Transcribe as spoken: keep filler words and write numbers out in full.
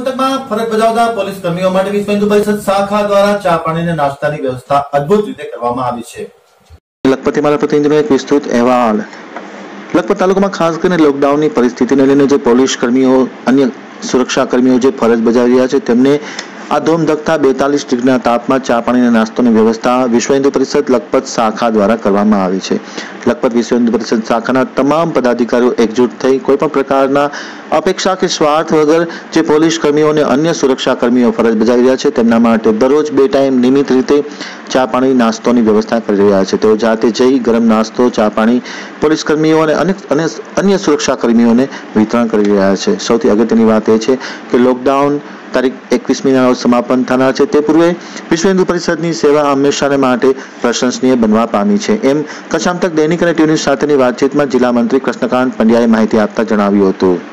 પંથકમાં ફરજ બજાવતા પોલીસ કર્મીઓ માટે વિશ્વ હિન્દુ પરિષદ શાખા દ્વારા ચા પાણી અને નાસ્તાની વ્યવસ્થા અદ્ભુત રીતે કરવામાં આવી છે। લખપતિ મારા પ્રતિનિધિનો એક વિસ્તૃત અહેવાલ। લખપત તાલુકામાં ખાસ કરીને લોકડાઉનની પરિસ્થિતિને લઈને જે પોલીસ કર્મીઓ અન્ય સુરક્ષા કર્મીઓ જે ફરજ બજાવી રહ્યા છે તેમને આ ધોમધખતા બેતાલીસ ડિગ્રીના તાપમાં ચા પાણી અને નાસ્તાની વ્યવસ્થા વિશ્વ હિન્દુ પરિષદ લખપત શાખા દ્વારા કરવામાં આવી છે। લખપત વિશ્વ હિન્દુ પરિષદ શાખાના તમામ પદાધિકારીઓ એકજૂટ થઈ કોઈપણ પ્રકારના અપેક્ષા કે સ્વાર્થ વગર જે પોલીસ કર્મીઓ અને અન્ય સુરક્ષા કર્મીઓ ફરજ બજાવી રહ્યા છે તેમના માટે દરરોજ બે ટાઈમ નિયમિત રીતે ચા પાણી નાસ્તોની વ્યવસ્થા કરી રહ્યા છે। તેઓ જાતે જઈ ગરમ નાસ્તો ચા પાણી પોલીસ કર્મીઓ અને અનેક અન્ય સુરક્ષા કર્મીઓને વિતરણ કરી રહ્યા છે। સૌથી અગત્યની વાત એ છે કે લોકડાઉન તારીખ એકવીસમીના રોજ સમાપન થનાર છે તે પૂર્વે વિશ્વ હિન્દુ પરિષદની સેવા હંમેશાને માટે પ્રશંસનીય બનવા પામી છે એમ કચ્છ આમતક દૈનિક અને ટીવી ન્યૂઝ સાથેની વાતચીતમાં જિલ્લા મંત્રી કૃષ્ણકાંત પંડ્યાએ માહિતી આપતા જણાવ્યું હતું।